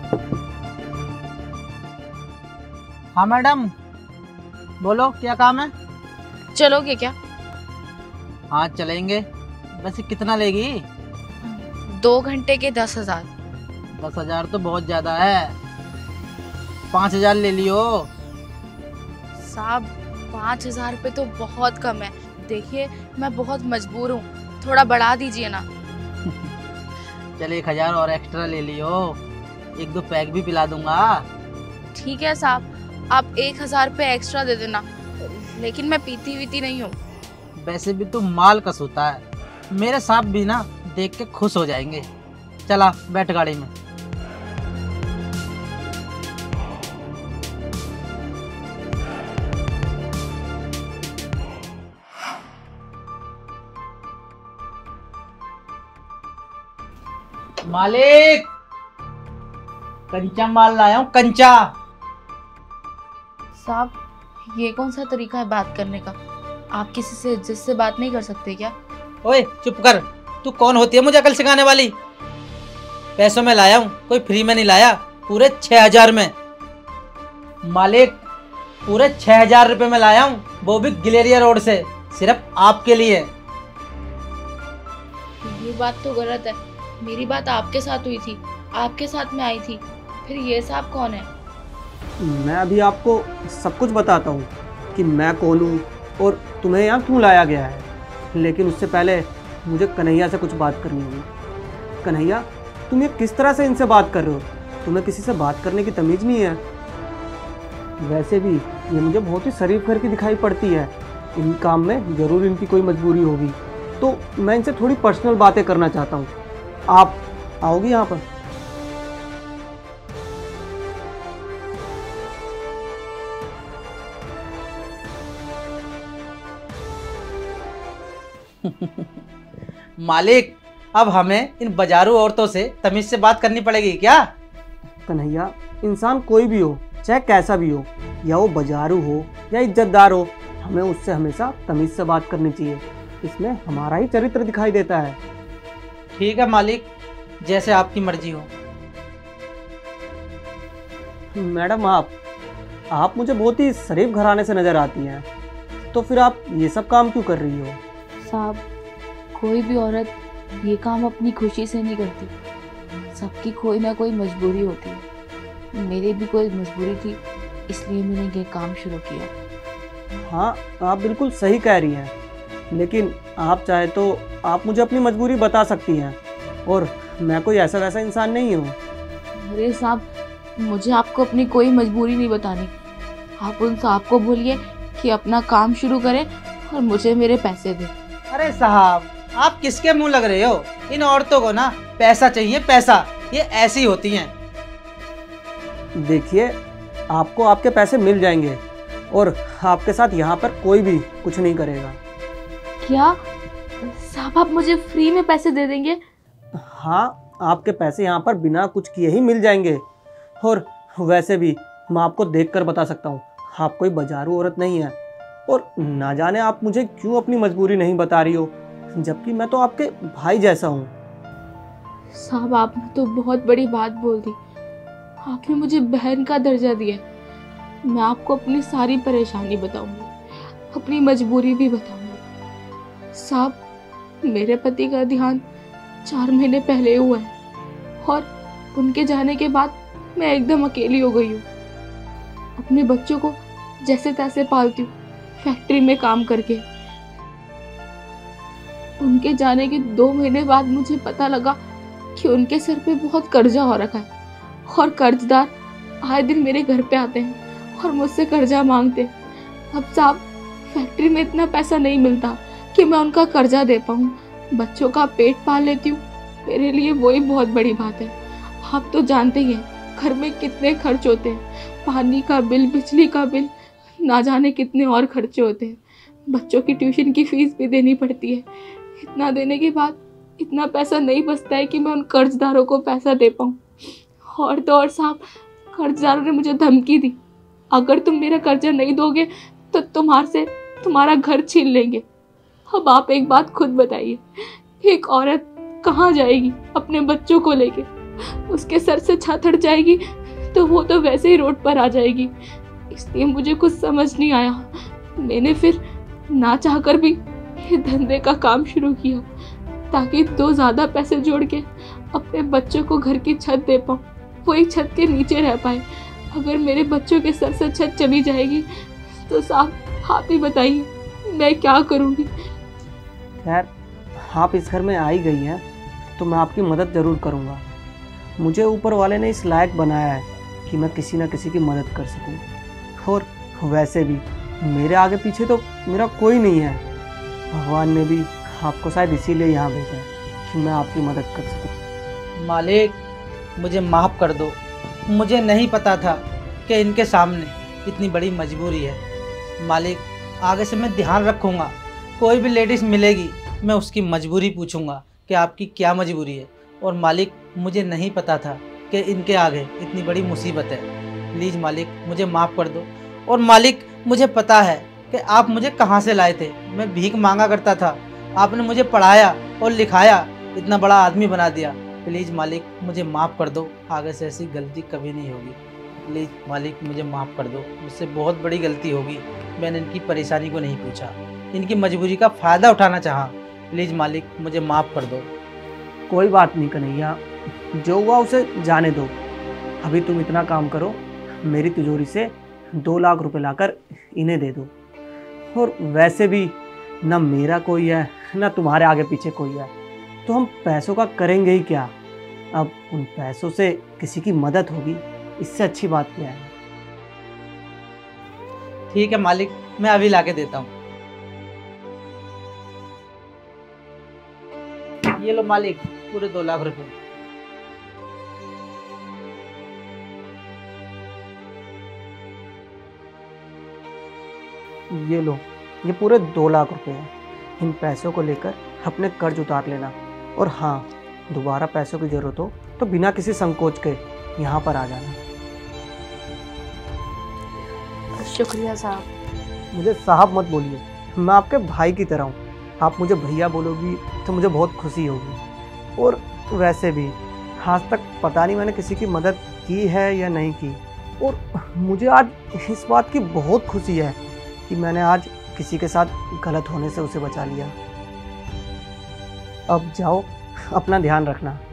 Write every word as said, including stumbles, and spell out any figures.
हाँ मैडम, बोलो क्या काम है? चलोगे क्या? हाँ चलेंगे। वैसे कितना लेगी? दो घंटे के दस हजार। दस हजार तो बहुत ज्यादा है, पाँच हजार ले लियो। साहब पाँच हजार रुपये तो बहुत कम है। देखिए मैं बहुत मजबूर हूँ, थोड़ा बढ़ा दीजिए ना। चल एक हजार और एक्स्ट्रा ले लियो, एक दो पैक भी पिला दूंगा। ठीक है साहब, आप एक हजार रुपये एक्स्ट्रा दे देना, लेकिन मैं पीती वीती नहीं हूँ। वैसे भी तू माल कस होता है, मेरे साहब भी ना देख के खुश हो जाएंगे। चला बैठ गाड़ी में। मालिक, कंचा माल लाया हूँ, कंचा। साहब ये कौन सा तरीका है बात करने का? आप किसी से इज्जत से बात नहीं कर सकते क्या? ओए चुप कर, तू कौन होती है मुझे अकल सिखाने वाली? पैसों में लाया हूँ, कोई फ्री में नहीं लाया, पूरे छह हजार में। मालिक पूरे छह हजार रुपये में लाया हूँ, वो भी गिलेरिया रोड से, सिर्फ आपके लिए। ये बात तो गलत है, मेरी बात आपके साथ हुई थी, आपके साथ में आई थी, फिर ये साहब कौन है? मैं अभी आपको सब कुछ बताता हूँ कि मैं कौन हूँ और तुम्हें यहाँ क्यों लाया गया है, लेकिन उससे पहले मुझे कन्हैया से कुछ बात करनी होगी। कन्हैया, तुम ये किस तरह से इनसे बात कर रहे हो? तुम्हें किसी से बात करने की तमीज़ नहीं है। वैसे भी ये मुझे बहुत ही शरीफ घर की दिखाई पड़ती है, इन काम में ज़रूर इनकी कोई मजबूरी होगी, तो मैं इनसे थोड़ी पर्सनल बातें करना चाहता हूँ। आप आओगी यहाँ पर? मालिक अब हमें इन बाजारू औरतों से तमीज से बात करनी पड़ेगी क्या? कन्हैया, इंसान कोई भी हो, चाहे कैसा भी हो, या वो बाजारू हो या इज्जतदार हो, हमें उससे हमेशा तमीज से बात करनी चाहिए। इसमें हमारा ही चरित्र दिखाई देता है। ठीक है मालिक, जैसे आपकी मर्जी हो। मैडम, आप आप मुझे बहुत ही शरीफ घराने से नज़र आती हैं, तो फिर आप ये सब काम क्यों कर रही हो? साहब कोई भी औरत ये काम अपनी खुशी से नहीं करती, सबकी कोई ना कोई मजबूरी होती है। मेरी भी कोई मजबूरी थी, इसलिए मैंने ये काम शुरू किया। हाँ, आप बिल्कुल सही कह रही हैं, लेकिन आप चाहे तो आप मुझे अपनी मजबूरी बता सकती हैं, और मैं कोई ऐसा वैसा इंसान नहीं हूँ। अरे साहब, मुझे आपको अपनी कोई मजबूरी नहीं बतानी। आप उन साहब को बोलिए कि अपना काम शुरू करें और मुझे मेरे पैसे दें। अरे साहब, आप किसके मुंह लग रहे हो? इन औरतों को ना पैसा चाहिए, पैसा, ये ऐसी होती हैं। देखिए, आपको आपके पैसे मिल जाएंगे और आपके साथ यहाँ पर कोई भी कुछ नहीं करेगा। क्या साहब, आप मुझे फ्री में पैसे दे देंगे? हाँ, आपके पैसे यहाँ पर बिना कुछ किए ही मिल जाएंगे। और वैसे भी मैं आपको देखकर बता सकता हूँ, आप कोई बाजारू औरत नहीं है, और ना जाने आप मुझे क्यों अपनी मजबूरी नहीं बता रही हो, जबकि मैं तो आपके भाई जैसा हूँ। साहब आपने तो बहुत बड़ी बात बोल दी, आपने मुझे बहन का दर्जा दिया। मैं आपको अपनी सारी परेशानी बताऊंगी, अपनी मजबूरी भी बताऊंगी। साहब, मेरे पति का देहांत चार महीने पहले हुआ है, और उनके जाने के बाद मैं एकदम अकेली हो गई हूँ। अपने बच्चों को जैसे तैसे पालती हूँ, फैक्ट्री में काम करके। उनके जाने के दो महीने बाद मुझे पता लगा कि उनके सर पे बहुत कर्जा हो रखा है, और कर्जदार आए दिन मेरे घर पे आते हैं और मुझसे कर्जा मांगते हैं। अब साहब, फैक्ट्री में इतना पैसा नहीं मिलता कि मैं उनका कर्जा दे पाऊँ। बच्चों का पेट पाल लेती हूँ, मेरे लिए वही बहुत बड़ी बात है। आप तो जानते ही हैं घर में कितने खर्च होते हैं, पानी का बिल, बिजली का बिल, ना जाने कितने और खर्चे होते हैं। बच्चों की ट्यूशन की फीस भी देनी पड़ती है। इतना देने के बाद इतना पैसा नहीं बचता है कि मैं उन कर्जदारों को पैसा दे पाऊँ। और तो और साहब, कर्जदारों ने मुझे धमकी दी, अगर तुम मेरा कर्जा नहीं दोगे तो तुम्हारे से तुम्हारा घर छीन लेंगे। अब आप एक बात खुद बताइए, एक औरत कहाँ जाएगी अपने बच्चों को लेके? उसके सर से छत हट जाएगी तो वो तो वैसे ही रोड पर आ जाएगी। इसलिए मुझे कुछ समझ नहीं आया। मैंने फिर ना चाहकर भी ये धंधे का काम शुरू किया ताकि दो ज़्यादा पैसे जोड़ के अपने बच्चों को घर की छत दे पाऊँ, वो एक छत के नीचे रह पाए। अगर मेरे बच्चों के सर से छत चली जाएगी तो साहब आप ही बताइए मैं क्या करूँगी। खैर, आप इस घर में आ ही गई हैं तो मैं आपकी मदद ज़रूर करूँगा। मुझे ऊपर वाले ने इस लायक बनाया है कि मैं किसी न किसी की मदद कर सकूँ। और वैसे भी मेरे आगे पीछे तो मेरा कोई नहीं है। भगवान ने भी आपको शायद इसीलिए यहाँ भेजा है कि मैं आपकी मदद कर सकूँ। मालिक, मुझे माफ़ कर दो। मुझे नहीं पता था कि इनके सामने इतनी बड़ी मजबूरी है। मालिक, आगे से मैं ध्यान रखूँगा। कोई भी लेडीज़ मिलेगी मैं उसकी मजबूरी पूछूंगा कि आपकी क्या मजबूरी है। और मालिक, मुझे नहीं पता था कि इनके आगे इतनी बड़ी मुसीबत है। प्लीज़ मालिक, मुझे माफ़ कर दो। और मालिक, मुझे पता है कि आप मुझे कहाँ से लाए थे। मैं भीख मांगा करता था, आपने मुझे पढ़ाया और लिखाया, इतना बड़ा आदमी बना दिया। प्लीज़ मालिक, मुझे माफ़ कर दो। आगे से ऐसी गलती कभी नहीं होगी। प्लीज़ मालिक, मुझे माफ़ कर दो। मुझसे बहुत बड़ी गलती होगी। मैंने इनकी परेशानी को नहीं पूछा, इनकी मजबूरी का फ़ायदा उठाना चाहा। प्लीज़ मालिक, मुझे माफ़ कर दो। कोई बात नहीं कन्हैया, जो हुआ उसे जाने दो। अभी तुम इतना काम करो, मेरी तिजोरी से दो लाख रुपए लाकर इन्हें दे दो। और वैसे भी ना मेरा कोई है ना तुम्हारे आगे पीछे कोई है, तो हम पैसों का करेंगे ही क्या। अब उन पैसों से किसी की मदद होगी, इससे अच्छी बात क्या है। ठीक है मालिक, मैं अभी ला के देता हूँ। ये लो मालिक, पूरे दो लाख रुपए। ये लो, ये पूरे दो लाख रुपए हैं। इन पैसों को लेकर अपने कर्ज उतार लेना। और हाँ, दोबारा पैसों की ज़रूरत हो तो बिना किसी संकोच के यहाँ पर आ जाना। शुक्रिया साहब। मुझे साहब मत बोलिए, मैं आपके भाई की तरह हूँ। आप मुझे भैया बोलोगी तो मुझे बहुत खुशी होगी। और वैसे भी आज तक पता नहीं मैंने किसी की मदद की है या नहीं की। और मुझे आज इस बात की बहुत खुशी है कि मैंने आज किसी के साथ गलत होने से उसे बचा लिया। अब जाओ, अपना ध्यान रखना।